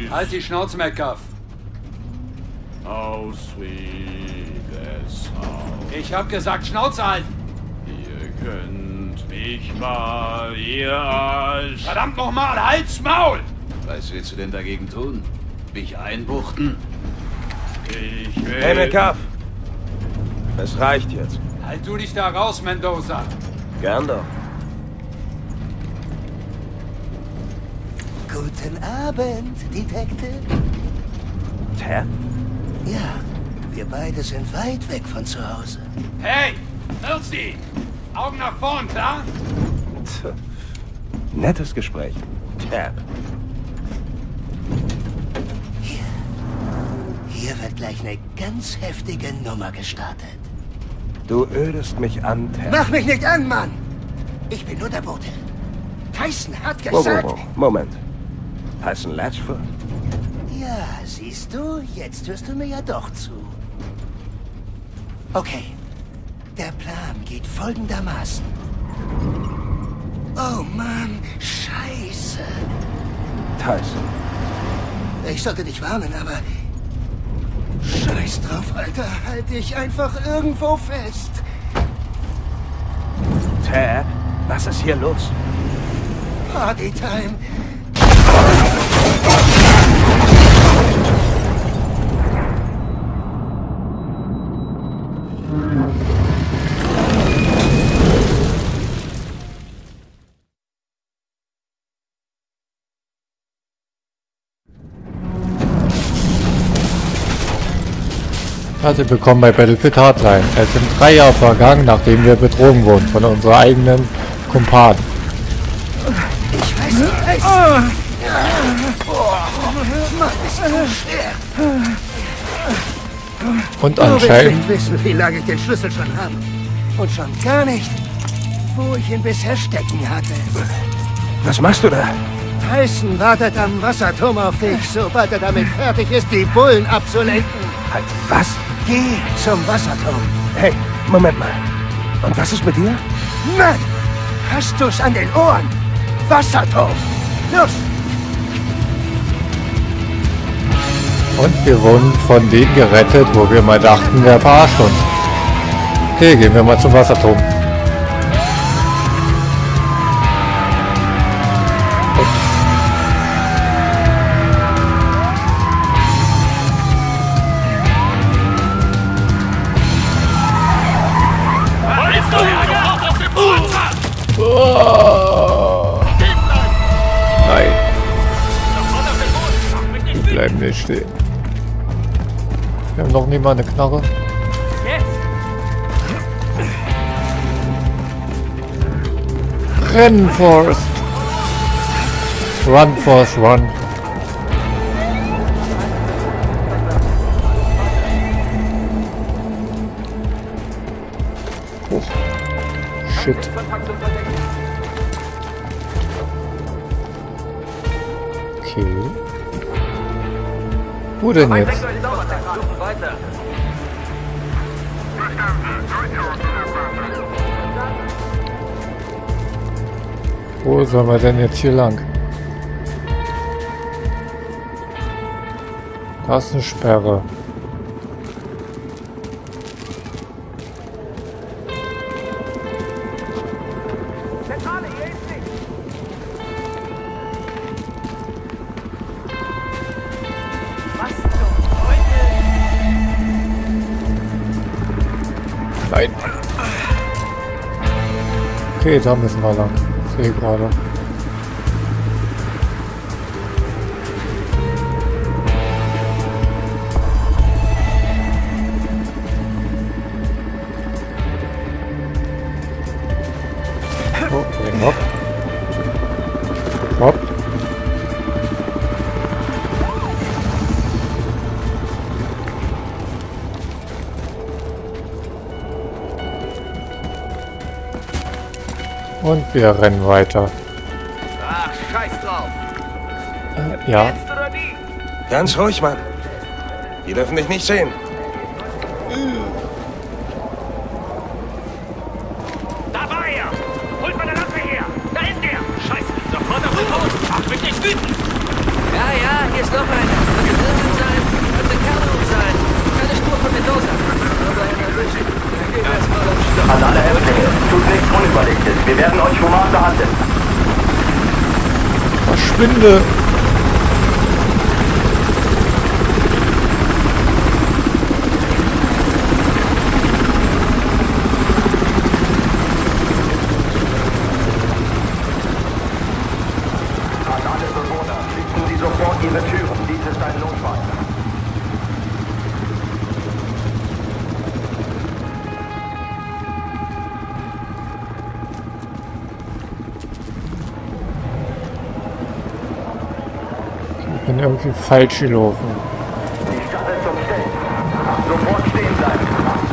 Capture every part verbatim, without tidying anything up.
Halt die Schnauze, Metcalf. How sweet that sound. Ich hab gesagt, Schnauze halten. Ihr könnt mich mal, ihr als... Verdammt nochmal, halt's Maul! Was willst du denn dagegen tun? Mich einbuchten? Ich will... Hey, Metcalf! Es reicht jetzt. Halt du dich da raus, Mendoza. Gern doch. Guten Abend, Detective. Tab? Ja, wir beide sind weit weg von zu Hause. Hey, Elsie! Augen nach vorn, klar? Tch. Nettes Gespräch. Tab. Hier. Hier wird gleich eine ganz heftige Nummer gestartet. Du ödest mich an, Tab. Mach mich nicht an, Mann! Ich bin nur der Bote. Tyson hat Wow, gesagt... wow, wow. Moment. Tyson Latchford? Ja, siehst du, jetzt hörst du mir ja doch zu. Okay, der Plan geht folgendermaßen. Oh Mann, Scheiße. Tyson. Ich sollte dich warnen, aber... Scheiß drauf, Alter, halt dich einfach irgendwo fest. Tab, was ist hier los? Partytime. Herzlich willkommen bei Battlefield Hardline. Es sind drei Jahre vergangen, nachdem wir betrogen wurden von unserer eigenen Kumpanen. Ich weiß nicht, ich weiß. Mann, ist so schwer. Und Du willst anscheinend... nicht wissen, wie lange ich den Schlüssel schon habe. Und schon gar nicht, wo ich ihn bisher stecken hatte. Was machst du da? Tyson wartet am Wasserturm auf dich, sobald er damit fertig ist, die Bullen abzulenken. Halt, was? Geh zum Wasserturm. Hey, Moment mal. Und was ist mit dir? Mann, hast du's an den Ohren? Wasserturm. Los! Und wir wurden von denen gerettet, wo wir mal dachten, der verarscht uns. Okay, gehen wir mal zum Wasserturm. Oh. Nein. Wir bleiben nicht stehen. Wir haben noch nie mal eine Knarre. Rennen, Forrest. Run, Forrest, run. Oh. Shit. Okay. Wo denn jetzt? Wo sollen wir denn jetzt hier lang? Da ist eine Sperre. Nein. Okay, da müssen wir lang. Ich sehe gerade. Oh, hopp. Hopp. Und wir rennen weiter. Ach, scheiß drauf. Äh, ja. Jetzt oder nie? Ganz ruhig, Mann. Die dürfen dich nicht sehen. Da war er! Holt meine Lampe her! Da ist er! Scheiße! Sofort auf den Boden! Mach mich nicht wütend! Ja, ja, hier ist noch einer. verlegtes. Wir werden euch human behandeln. Verschwinde! An alle Bewohner, schließen Sie sofort Ihre Türen. Dies ist ein Notfall. Ich bin irgendwie falsch gelaufen. Die Sache zum Stellen. Sofort stehen bleiben.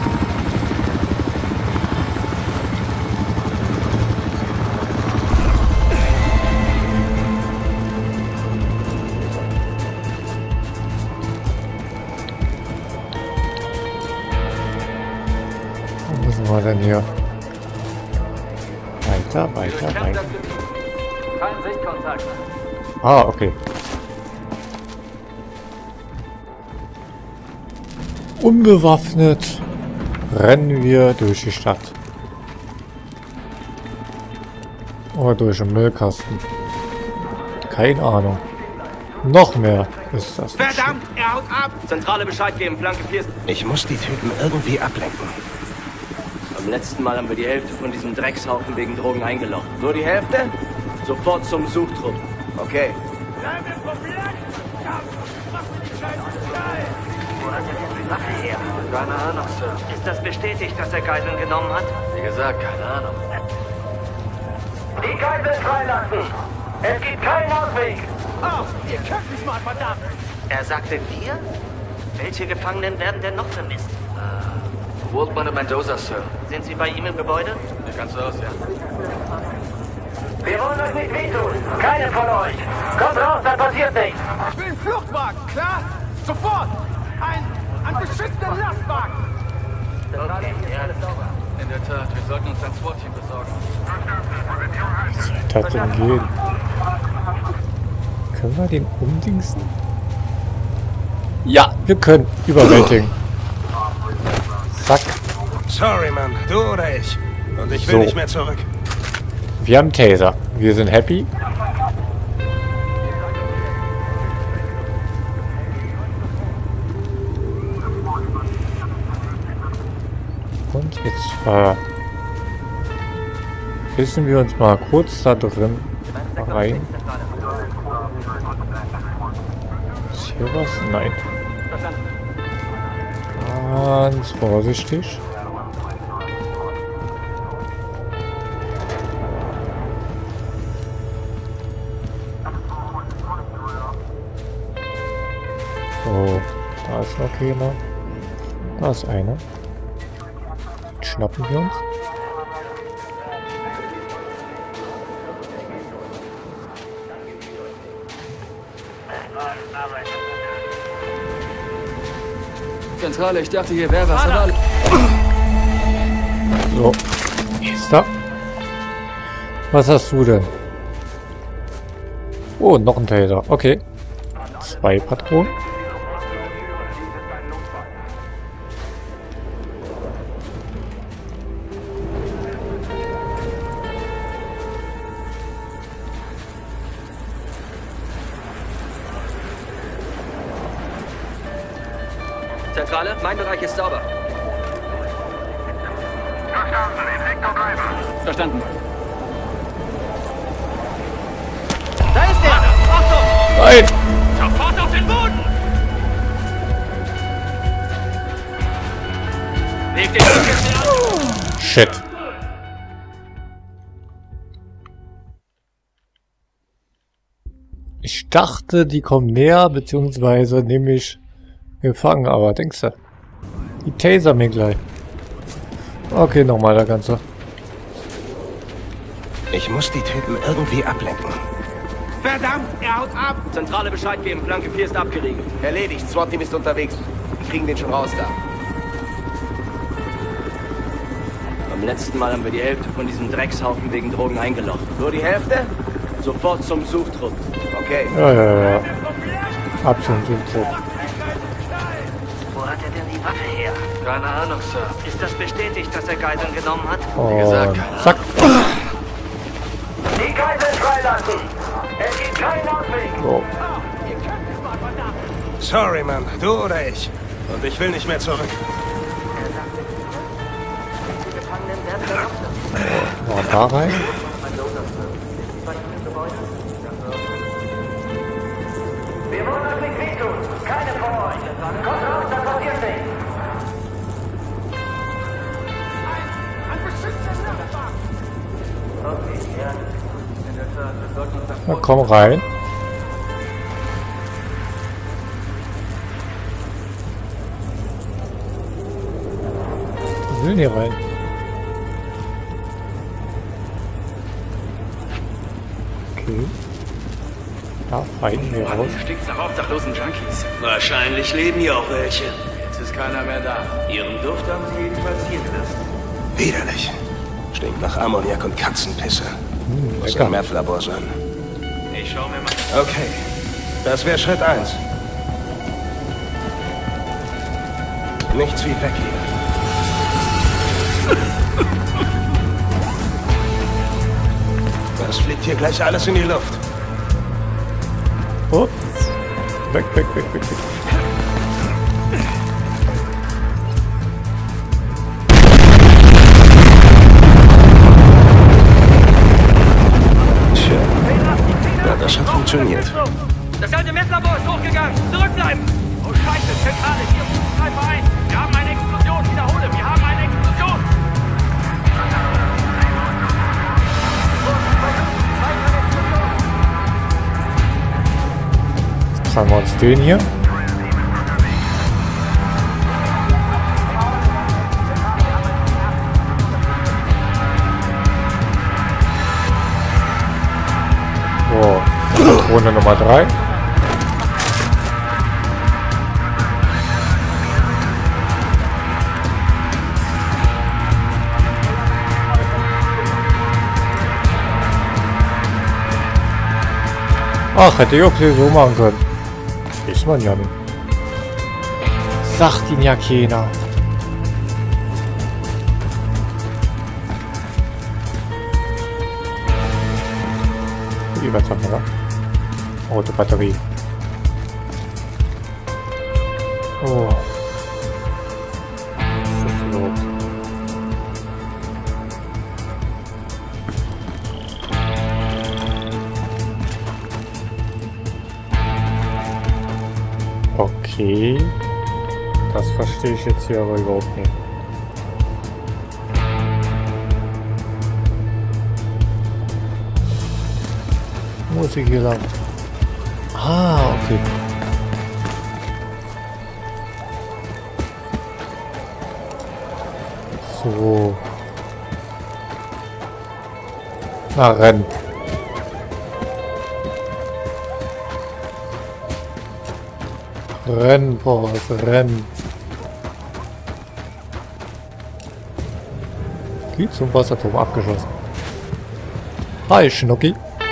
Wo müssen wir denn hier? Weiter, weiter, weiter. Kein Sichtkontakt. Ah, okay. Unbewaffnet rennen wir durch die Stadt. Oder durch den Müllkasten. Keine Ahnung. Noch mehr ist das. Verdammt, er haut ab! Zentrale Bescheid geben, Flanke vier. Ich muss die Typen irgendwie ablenken. Beim letzten Mal haben wir die Hälfte von diesem Dreckshaufen wegen Drogen eingelocht. Nur die Hälfte? Sofort zum Suchtrupp. Okay. Wo hat er denn die Waffe her? Keine Ahnung, Sir. Ist das bestätigt, dass er Geiseln genommen hat? Wie gesagt, keine Ahnung. Die Geiseln freilassen! Es gibt keinen Ausweg! Oh, ihr könnt mich mal, verdammt! Er sagte wir? Welche Gefangenen werden denn noch vermisst? Waldman und Mendoza, Sir. Sind sie bei ihm im Gebäude? Sieht ganz so aus, ja. Wir wollen euch nicht wehtun! Keine von euch! Kommt raus, dann passiert nichts! Ich will einen Fluchtwagen, klar? Sofort! Ein, ein beschützten Lastwagen! Okay, ja, alles sauber. In der Tat, wir sollten uns ein SWAT-Team besorgen. Wie soll das denn gehen? Können wir den umdingsen? Ja, wir können. Überwältigen. Zack. Sorry, Mann. Du oder ich. Und ich will So. nicht mehr zurück. Wir haben Taser. Wir sind happy. Und jetzt verbissen wir uns mal kurz da drin rein. Ist hier was? Nein. Ganz vorsichtig. So, da ist noch jemand. Da ist einer. Den schnappen wir uns. Zentrale, ich dachte, hier wäre was, aber... So, ist da. Was hast du denn? Oh, noch ein Taser. Okay. Zwei Patronen. Zentrale, mein Bereich ist sauber. Verstanden. Da ist er! Achtung! Nein! Sofort auf den Boden! Leg den Rücken ab! Shit. Ich dachte, die kommen näher, beziehungsweise nämlich gefangen, aber denkst du? Die taser mir gleich. Okay, nochmal der Ganze. Ich muss die Typen irgendwie ablenken. Verdammt, er haut ab! Zentrale Bescheid geben, Flanke vier ist abgeriegelt. Erledigt, SWAT-Team ist unterwegs. Wir kriegen den schon raus da. Beim letzten Mal haben wir die Hälfte von diesem Dreckshaufen wegen Drogen eingelocht. Nur die Hälfte? Sofort zum Suchtrupp. Okay. Ja, ja, ja. Ab zum Suchtrupp. Wo hat er denn die Waffe her? Keine Ahnung, Sir. Ist das bestätigt, dass er Geiseln genommen hat? Und zack. So. Sorry, Mann. Du oder ich. Und ich will nicht mehr zurück. Mal da rein. Wir wollen euch nicht wehtun. Keine von euch. Kommt raus, dann passiert nichts. Ein beschützter Nachbar. Okay, ja. Na komm rein. Ich will hier rein. Okay. Da fallen wir raus. Stinkt nach obdachlosen Junkies. Wahrscheinlich leben hier auch welche. Jetzt ist keiner mehr da. Ihren Duft haben sie jedenfalls hier gelassen. Widerlich. Stinkt nach Ammoniak und Katzenpisse. Hm, Muss lecker. ein Meth-Labor sein. Ich schau mir mal... Okay. Das wäre Schritt eins. Nichts wie weg hier. Das fliegt hier gleich alles in die Luft. Ups. Weg, weg, weg, weg, weg. Tja. Ja, das hat funktioniert. Das alte Messlabor ist hochgegangen. Zurückbleiben. Oh Scheiße, Zentrale, hier rufen Sniper ein. Wir haben eine Explosion. Wiederhole, wir haben eine Explosion. Jetzt fangen wir uns den hier. So, Runde Nummer drei. Ach, hätte ich auch gleich so machen können. Ist man ja nicht. Sagt ihn ja keiner. Wie was haben wir da? Autobatterie. Oh. Was ist das überhaupt? Okay. Das verstehe ich jetzt hier aber überhaupt nicht. Musik hier lang. Ah, okay. So. Na, renn. Renn, Boss, renn. Geht zum Wasserturm abgeschossen. Hi, Schnucki.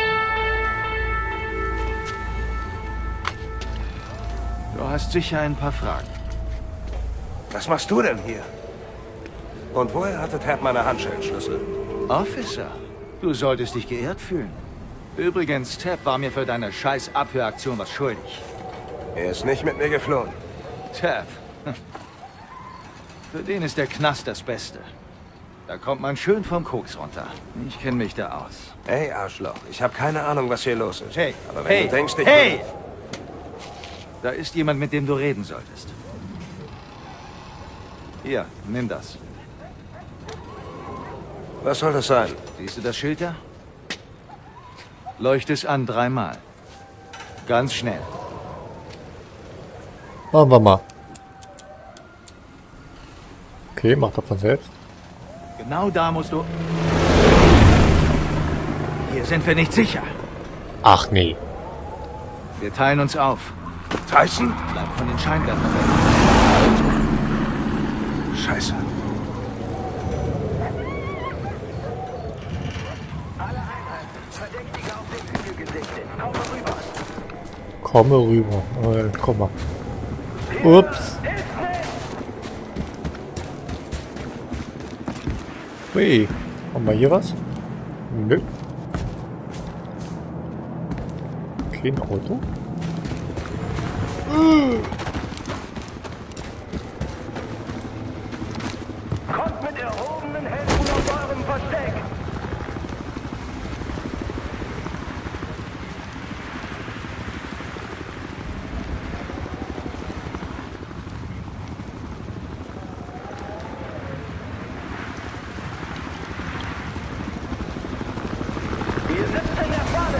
Du hast sicher ein paar Fragen. Was machst du denn hier? Und woher hatte Ted meine Handschellenschlüssel? Officer, du solltest dich geehrt fühlen. Übrigens, Tab war mir für deine scheiß Abhöraktion was schuldig. Er ist nicht mit mir geflohen. Tab. Für den ist der Knast das Beste. Da kommt man schön vom Koks runter. Ich kenne mich da aus. Ey, Arschloch, ich habe keine Ahnung, was hier los ist. Hey, Aber wenn hey, du denkst, ich... hey! Da ist jemand, mit dem du reden solltest. Hier, nimm das. Was soll das sein? Siehst du das Schild da? Leucht es an dreimal. Ganz schnell. Machen wir mal. Okay, macht er von selbst. Genau da musst du... Hier sind wir nicht sicher. Ach nee. Wir teilen uns auf. Tyson? Bleib von den Scheinwerfern weg. Scheiße. Komme rüber. Oh, komm mal. Ups. Ui. Haben wir hier was? Nö. Okay. Wie ein Auto? Kommt mit erhobenen Händen aus eurem Versteck! Wir sitzen in der Pfanne!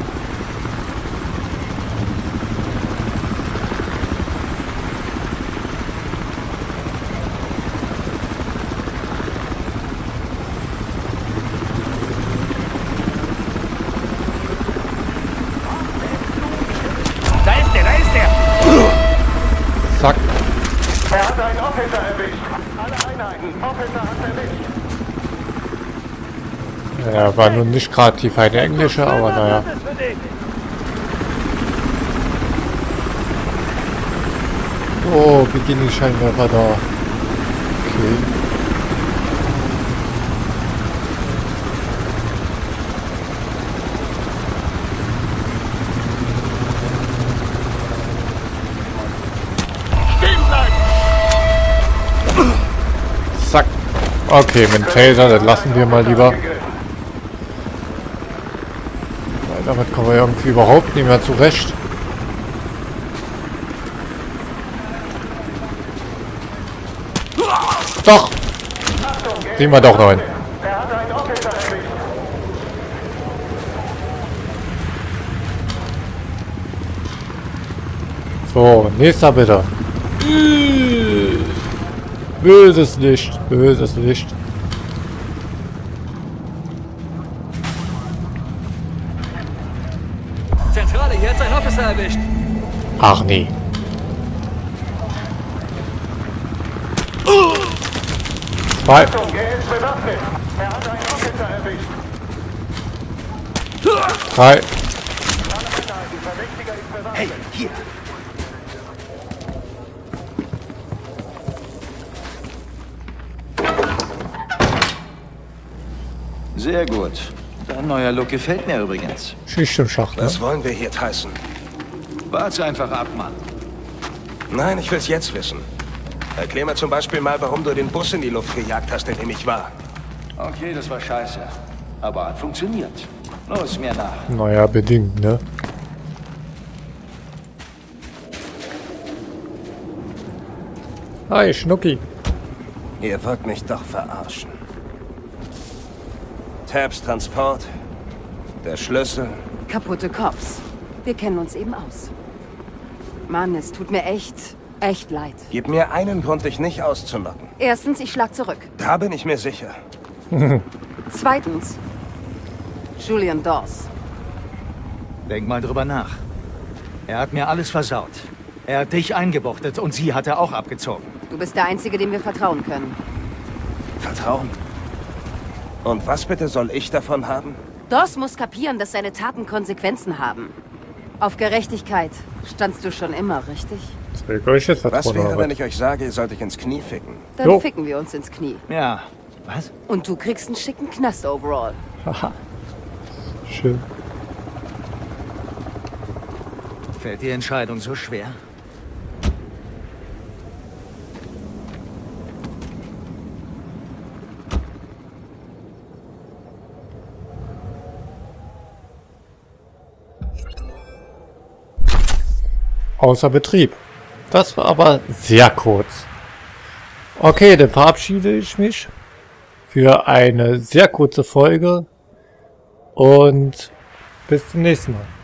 Da ist der, da ist der! Zack. Er hat einen Officer erwischt. Alle Einheiten. Officer hat erwischt. Ja, war nun nicht gerade die feine Englische, aber naja. Oh, wie gehen die Scheinwerfer da? Okay. Zack. Okay, mit dem Taser, das lassen wir mal lieber. Weil damit kommen wir irgendwie überhaupt nicht mehr zurecht. Doch! Sehen wir doch noch hin. Er hat einen Officer erwischt. So, nächster bitte. Böses Licht, böses Licht. Zentrale, hier hat ein Officer erwischt. Ach nee. Zwei. Er ist bewaffnet. Er hat einen Officer erwischt. Drei. Alle Einheiten. Verdächtiger ist bewaffnet. Hey, hier. Sehr gut. Dein neuer Look gefällt mir übrigens. Schicht im Schacht, ne? Was wollen wir hier, Tyson? Wart's einfach ab, Mann. Nein, ich will's jetzt wissen. Erklär mir zum Beispiel mal, warum du den Bus in die Luft gejagt hast, in dem ich war. Okay, das war scheiße. Aber hat funktioniert. Los, mir nach. Naja, bedingt, ne? Hi, Schnucki. Ihr wollt mich doch verarschen. Tabs Transport, der Schlüssel. Kaputte Cops. Wir kennen uns eben aus. Mann, es tut mir echt, echt leid. Gib mir einen Grund, dich nicht auszulocken. Erstens, ich schlag zurück. Da bin ich mir sicher. Zweitens, Julian Dawes. Denk mal drüber nach. Er hat mir alles versaut. Er hat dich eingebuchtet und sie hat er auch abgezogen. Du bist der Einzige, dem wir vertrauen können. Vertrauen? Und was bitte soll ich davon haben? Dawes muss kapieren, dass seine Taten Konsequenzen haben. Auf Gerechtigkeit standst du schon immer, richtig? Zeig euch jetzt Was Vertrauen, wäre, aber- wenn ich euch sage, ihr sollt euch ins Knie ficken? Dann Jo. ficken wir uns ins Knie. Ja. Was? Und du kriegst einen schicken Knast-Overall. Haha. Schön. Fällt die Entscheidung so schwer? Außer Betrieb. Das war aber sehr kurz. Okay, dann verabschiede ich mich für eine sehr kurze Folge und bis zum nächsten Mal.